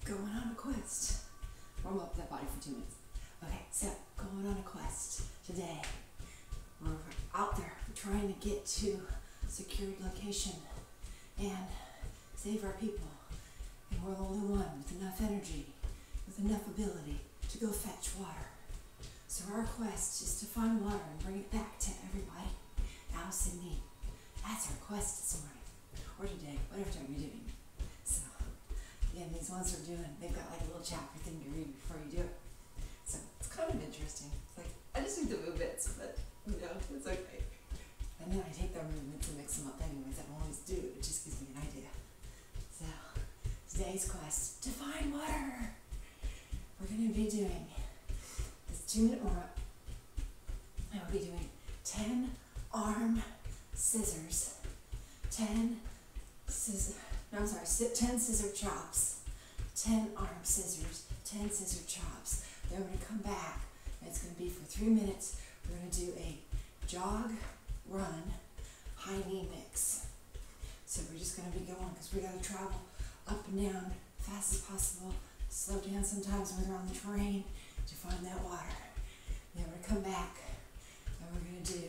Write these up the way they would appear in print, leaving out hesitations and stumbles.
going on a quest. Warm up that body for 2 minutes. Okay, so going on a quest today. We're out there trying to get to a secured location and save our people. And we're the only one with enough energy, with enough ability to go fetch water. So our quest is to find water and bring it back to everybody else in need. That's our quest this morning, or today, whatever time you're doing. So, again, these ones we're doing, they've got like a little chapter thing to read before you do it. So it's kind of interesting. It's like, I just do the movements, but you know, it's okay. And then I take their movements and mix them up anyways. I don't always do it, it just gives me an idea. So, today's quest, to find water. We're going to be doing this 2-minute warm-up. And we'll be doing 10 arm scissors, 10 scissor chops, 10 arm scissors, 10 scissor chops. Then we're going to come back, and it's going to be for 3 minutes. We're going to do a jog, run, high knee mix. So we're just going to be going because we got to travel up and down fast as possible, slow down sometimes when we're on the terrain to find that water. Then we're going to come back, and we're going to do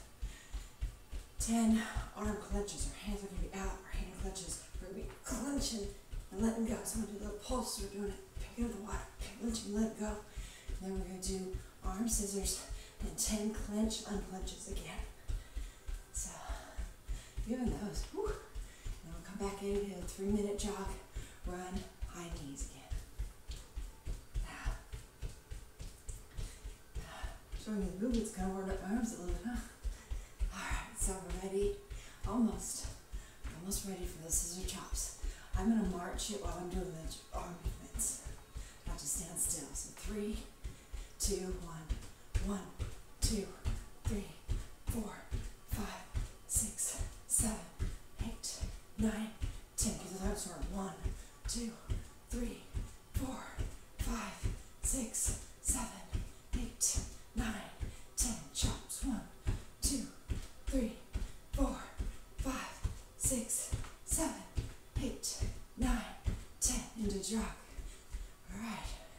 10 arm clenches. Our hands are going to be out, our hand clenches. We're going to be clenching and letting go. So I'm going to do a little pulse. We're doing it. Picking up the water, clenching, let it go. And then we're going to do arm scissors and 10 clench, unclenches again. So, doing those. Whew. And we'll come back in and do a 3-minute jog, run, high knees again. Showing you the movements, kind of warmed up my arms a little bit, huh? Alright, so we're ready, almost ready for the scissor chops. I'm going to march it while I'm doing the arm movements, not just stand still. So 3, 2, 1, 1, 2, 3, 4, 5, 6, 7, 8, 9, 10. Give the arms for 1, 2, 3, 4, 5, 6, 7, 8, 9, 10. Chops. 1, 2, 3, 4, 5, 6, 7, 8, 9, 10. Into jog. Alright.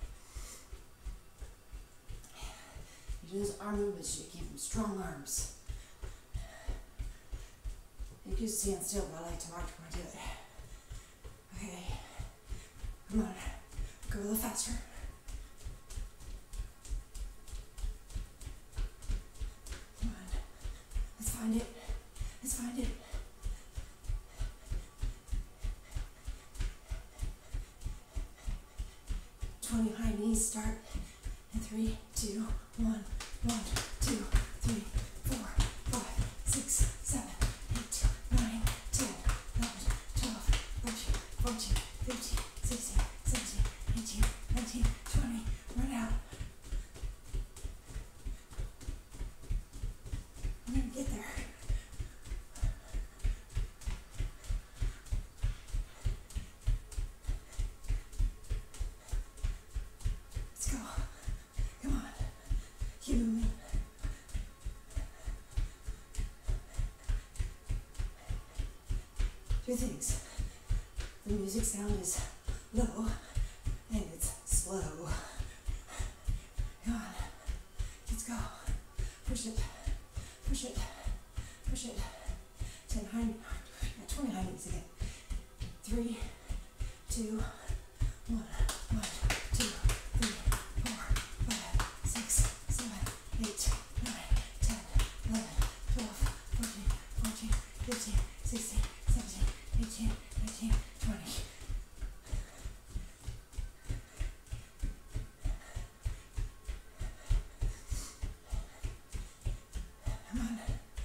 You do those arm movements, you keep them strong arms. You can stand still, but I like to march when I do it. Okay. Come on. Go a little faster. Come on. Let's find it. Let's find it. High knees start in 3, 2, 1, 1, 2, 3, 4, 5, 6, 7, 8, 9, 10, 11, 12, 13, 14, 15, 16, 17, 18, 19, 20. Run out. I'm gonna get there. Two things. The music sound is low and it's slow. Come on. Let's go. Push it. Push it. Push it. 10 high, 20 high knees again. 3, 2, 1, 1, 2, 3, 4, 5, 6, 7, 8, 9, 10, 11, 12, 13, 14, 15, 16, 17, 18, 19, 20. Come on.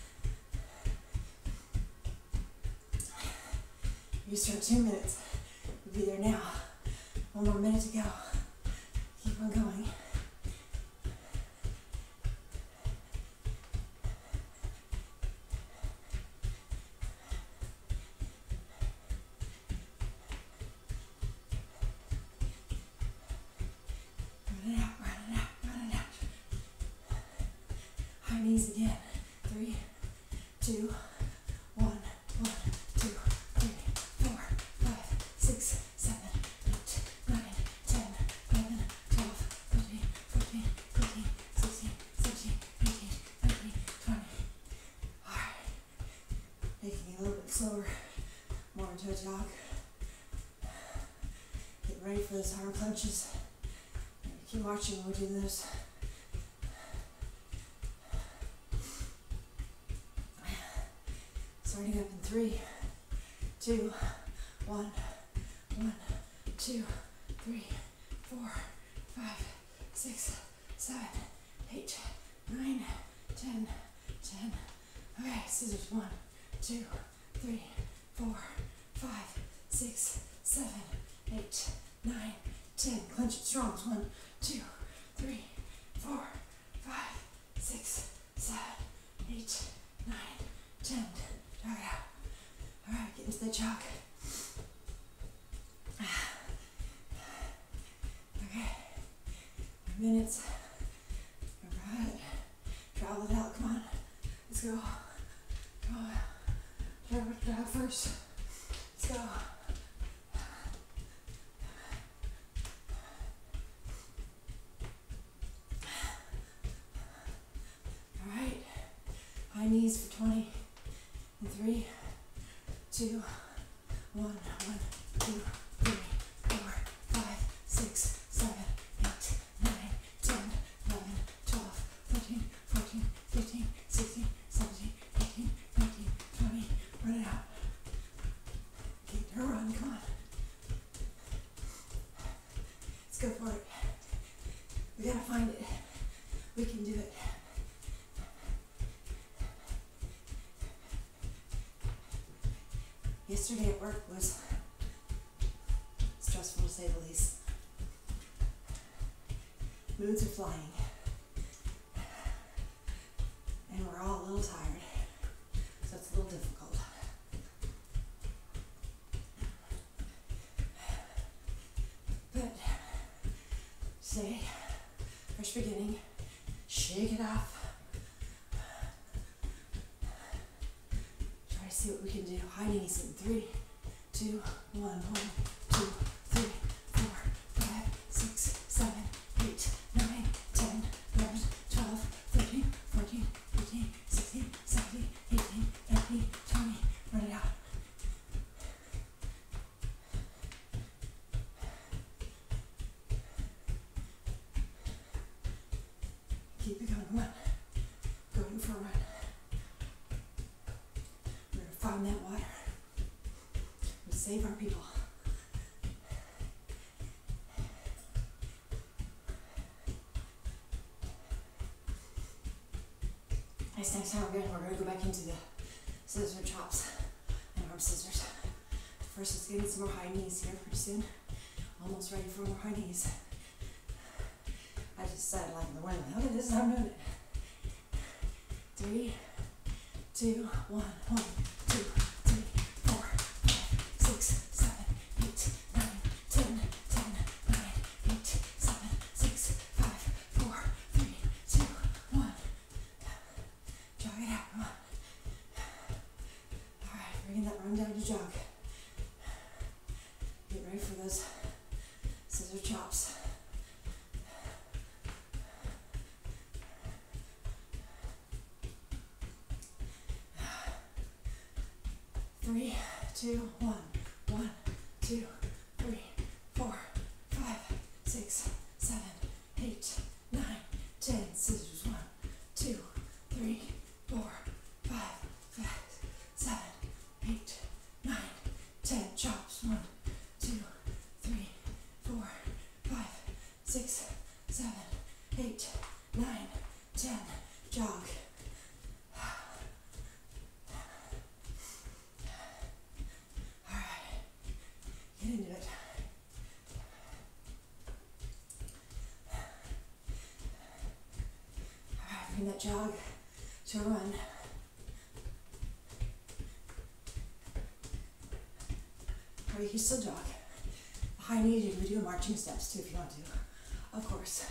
You start 2 minutes. You'll be there now. 1 more minute to go. Keep on going. Knees again. 3, 2, 1, 1, 2, 3, 4, 5, 6, 7, 8, 9, slower, more into a jog. Get ready for those arm crunches. Keep marching when we do those. Starting up in 3, 2, 1, 1, 2, 3, 4, 5, 6, 7, 8, 9, 10, 10. Okay, scissors. 1, 2, 3, 4, 5, 6, 7, 8, 9, 10. Clench it strong. 1, 2, 3, 4, 5, 6, 7, 8, 9, 10. Jog it out. Alright, get into the jog. Okay. Minutes. Alright. Travel it out. Come on. Let's go. Come on. Jog first. Let's go. Alright. High knees for 20. In 3, 2, 1, 1, 2, 3, 4, 5, 6, 7, 8, 9, 10, 11, 12, 13, 14, 15, 16, 17, 18, 19, 20. Run it out. Keep her run, come on. Let's go for it. We gotta find it. We can do it. Yesterday at work was stressful to say the least. Moods are flying. And we're all a little tired. So it's a little difficult. But today, fresh beginning, shake it off. See what we can do. High knees in 3, 2, 1, 1, 2, 3, 4, 5, 6, 7, 8, 9, 10, 11, 12, 13, 14, 15, 16, 17, 18, 19, 20. Run it out. Keep it going. Come on. Going for a run. Find that water. We save our people. This next time we're going to go back into the scissor chops and arm scissors. First, let's get in some more high knees here pretty soon. Almost ready for more high knees. I just decided like the wind. Okay, this is how I'm doing it. 3, 2, 1, 1. 2, 3, 4, 5, 6, 7, 8, 9, 10, 10, 9, 8, 7, 6, 5, 4, 3, 2, 1. Jog it out, come on. Alright, bringing that run down to jog. Get ready for those scissor chops. 3, 2, 1, 1, 2, 3, 4, 5, 6, 7, 8, 9, 10. Scissors. 1, 2, 3, 4, 5, 6, 7, 8, 9, 10. Chops. 1, 2, 3, 4, 5, 6, 7, 8, 9, 10. Jog. Get into it. Alright, bring that jog to a run. Or you can still jog. High knees, you can do marching steps too if you want to. Of course.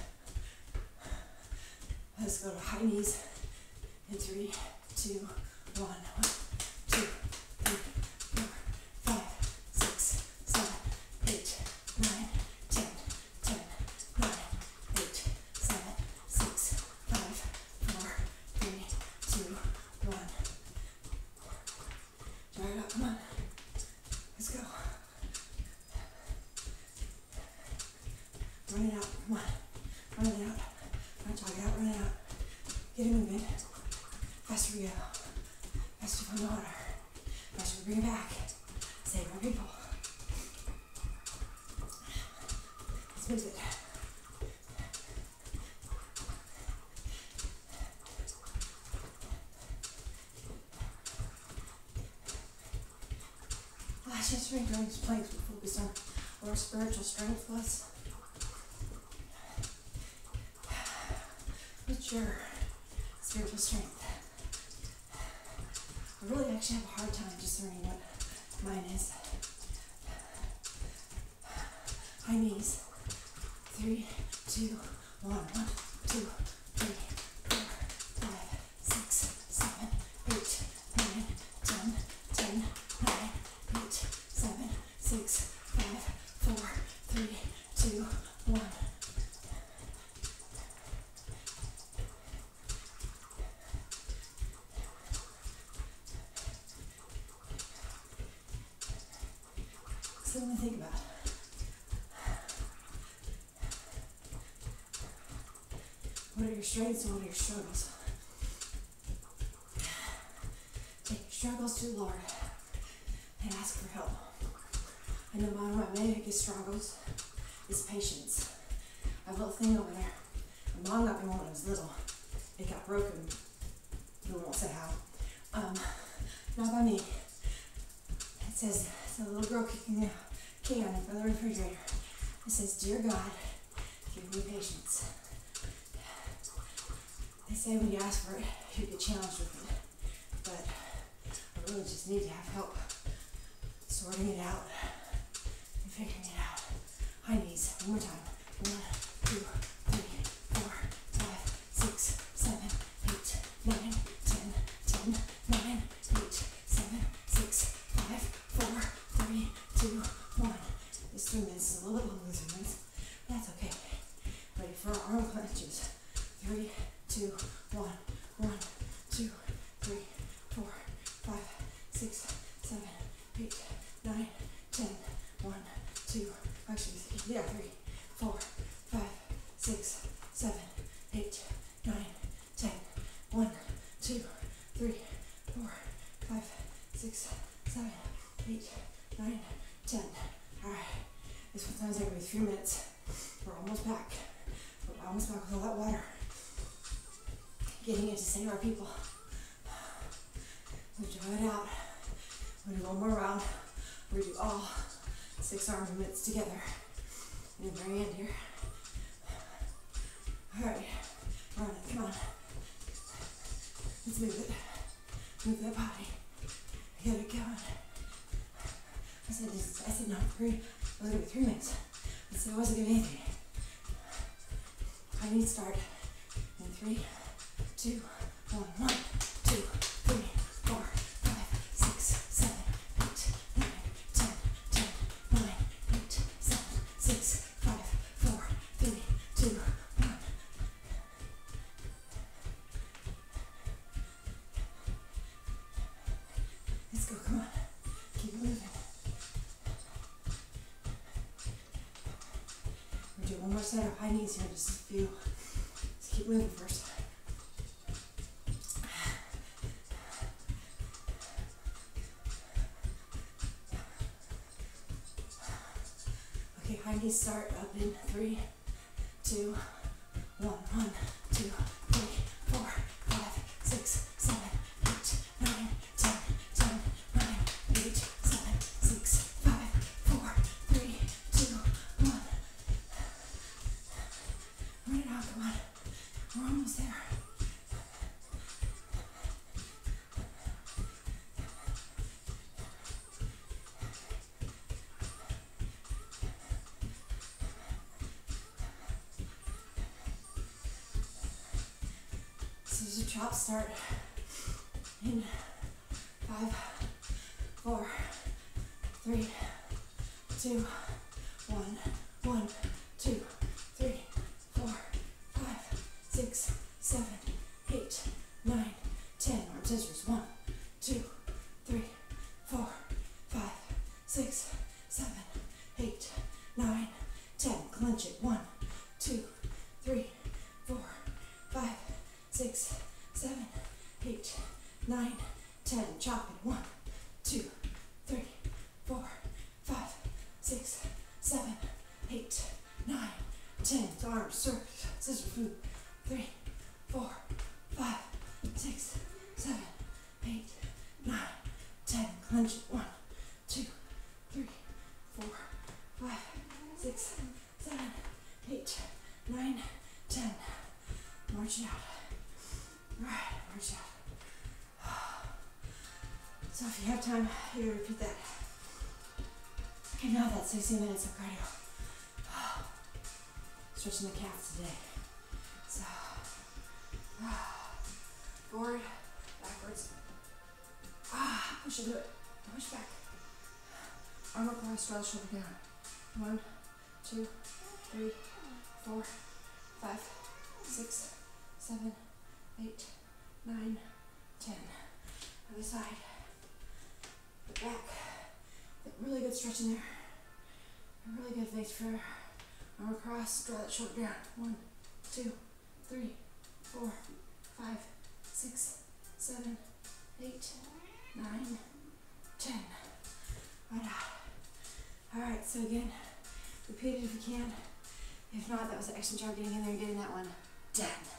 Let's go to high knees in 3, 2, 1, 1, 2, 3, 4, 5, 6, 7, 8, 9, 10, 10, 9, 8, 7, 6, 5, 4, 3, 2, 1. Try it out, come on. bring it back. Save our people. Let's move it. Last yesterday during these planks, we focused on what our spiritual strength was. What's your spiritual strength? I really actually have a hard time discerning what mine is. High knees. 3, 2, 1. 1, 2, 3, 4, 5, 6, 7, 8, 9, 10, 10, 9, 8, 7, 6, 5, 4, 3, 2, 1. Something to think about. What are your strengths and what are your struggles? Take your struggles to the Lord and ask for help. I know one of my biggest struggles is patience. I have a little thing over there. My mom got me one when I was little. It got broken. We won't say how. Not by me. It says, it's a little girl kicking a can in front of the refrigerator. It says, "Dear God, give me patience." They say when you ask for it, you get challenged with it. But I really just need to have help sorting it out and figuring it out. High knees, one more time. 1, 2, 3, 4, 5, 6, 7, 8, 9, 10, 10, 9, 8, 7, 6, 5, 4, 3, 2, 1. This 3 minutes is a little bit longer than 3 minutes. That's okay. Ready for our arm crunches. 3, 2, 1. 1, 2, 3, 4, 5, 6, 7, 8, 9, 10. 1, 2, actually, yeah, 3, 4, 5, 6, 7, 8, 9, 10. 1, 2, 3, 4, 5, 6, 7, 8, 9, 10. All right. This one time's gonna be 3 minutes. We're almost back. We're almost back with all that water. Getting it to save our people. We draw it out. We're gonna do one more round. We're gonna do all 6 arm movements together. In the very end here. All right. Run it. Come on. Let's move it. Move that body. Get it going. I said not 3. It was gonna be 3 minutes. I said it wasn't gonna be anything. I need to start in 3, 2, 1. 1, 2, 3, 4, 5, 6, 7, 8, 9, 10, 10, 9, 8, 7, 6, 5, 4, 3, 2, 1. Let's go, come on. Keep moving. We're doing one more set of high knees here, just a few. Let's keep moving first. Okay, high knees start up in 3, 2, 1. 1, 2, 3, 4, 5, 6, 7, 8, 9, 10, 10, 9, 8, 7, 6, 5, 4, 3, 2, 1. Run it out, come on. We're almost there. So there's a chop start in 5, 4, 3, 2, 1. 1, 2, 3, 4, 5, 6, 7, 8, 9, 10. Arm scissors. 1, 2, 3, 4, 5, 6, 7, 8, 9, 10. Clench it. 1, 2, 3, 4, 5, 6, 7, 8, 9, 10. Chop it. 1, 2, 6, 7, 8, 9, 10. So arms, scissors, 3, 4, 5, 6, 7, 8, 9, 10. Clench it. 1, 2, 3, 4, 5, 6, 7, 8, 9, 10. March it out. Alright, march it out. So if you have time, you repeat that. Okay, now that's 60 minutes of cardio. Stretching the calves today. So, forward, backwards. Push into it. Push back. Arm across, draw the shoulder down. 1, 2, 3, 4, 5, 6, 7, 8, 9, 10. Other side. The back. Really good stretch in there. A really good base for arm across, draw that shoulder down. 1, 2, 3, 4, 5, 6, 7, 8, 9, 10. Right out. Alright, so again, repeat it if you can. If not, that was an excellent job getting in there and getting that one done.